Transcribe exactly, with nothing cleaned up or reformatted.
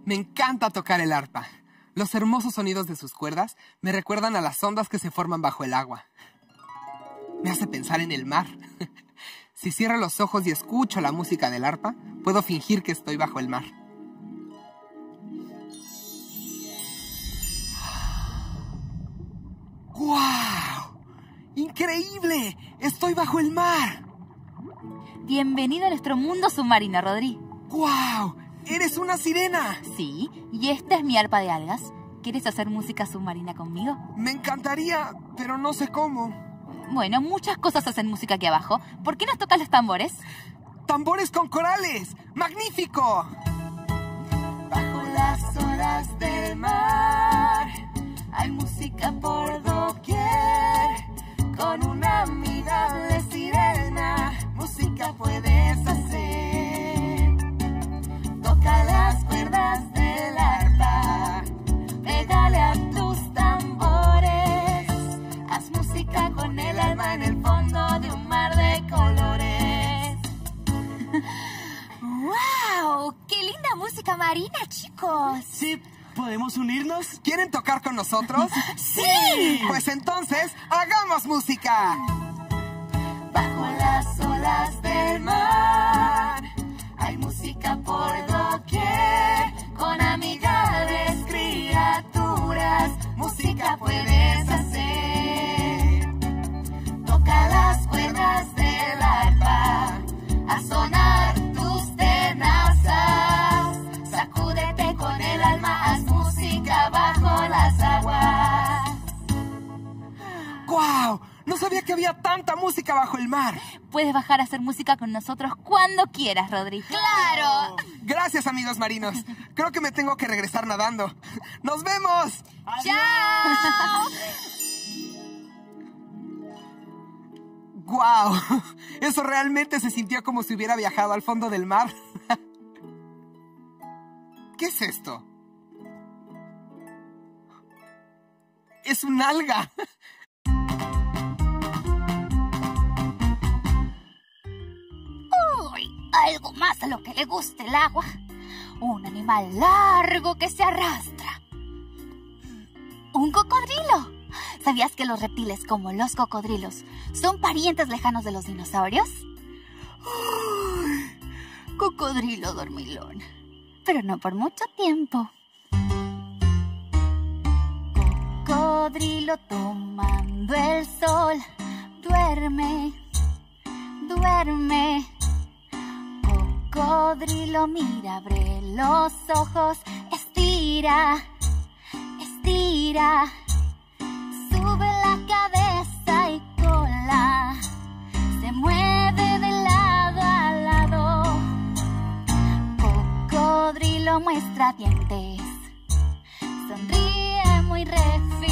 Me encanta tocar el arpa. Los hermosos sonidos de sus cuerdas me recuerdan a las ondas que se forman bajo el agua. Me hace pensar en el mar. Si cierro los ojos y escucho la música del arpa, puedo fingir que estoy bajo el mar. ¡Guau! ¡Increíble! ¡Estoy bajo el mar! Bienvenido a nuestro mundo submarino, Rodri. ¡Guau! ¡Eres una sirena! Sí, y esta es mi arpa de algas. ¿Quieres hacer música submarina conmigo? Me encantaría, pero no sé cómo. Bueno, muchas cosas hacen música aquí abajo. ¿Por qué nos tocas los tambores? ¡Tambores con corales! ¡Magnífico! Bajo las olas del mar hay música por doquier. Con una amigable sirena música puedes hacer. Toca las cuerdas del arpa, pégale a tus tambores. Haz música con el alma en el fondo de un mar de colores. ¡Wow! ¡Qué linda música marina, chicos! Sí, ¿podemos unirnos? ¿Quieren tocar con nosotros? ¡Sí! Pues entonces, ¡hagamos música! Bajo las olas del mar hay música por doquier. Con amigables criaturas música puedes hacer. Toca las cuerdas del arpa a sonar tus tenazas. Sacúdete con el alma, haz música bajo las aguas. ¡Guau! No sabía que había tanta música bajo el mar. Puedes bajar a hacer música con nosotros cuando quieras, Rodri. ¡Claro! Gracias, amigos marinos. Creo que me tengo que regresar nadando. ¡Nos vemos! ¡Chao! ¡Guau! Eso realmente se sintió como si hubiera viajado al fondo del mar. ¿Qué es esto? ¡Es un alga! Uy, algo más a lo que le guste el agua. Un animal largo que se arrastra. ¡Un cocodrilo! ¿Sabías que los reptiles, como los cocodrilos, son parientes lejanos de los dinosaurios? Uy, cocodrilo dormilón. Pero no por mucho tiempo. Cocodrilo tomando el sol. Duerme, duerme. Cocodrilo mira, abre los ojos. Estira, estira. Sube la cabeza y cola. Se mueve de lado a lado. Cocodrilo muestra dientes. Sonríe muy refinado.